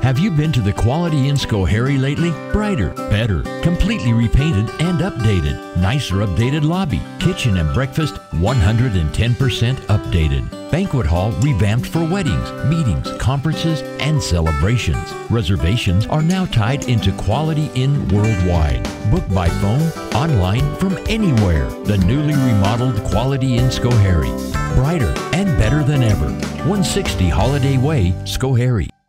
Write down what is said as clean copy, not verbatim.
Have you been to the Quality Inn Schoharie lately? Brighter, better, completely repainted and updated. Nicer updated lobby, kitchen and breakfast 110% updated. Banquet hall revamped for weddings, meetings, conferences, and celebrations. Reservations are now tied into Quality Inn worldwide. Book by phone, online, from anywhere. The newly remodeled Quality Inn Schoharie. Brighter and better than ever. 160 Holiday Way, Schoharie.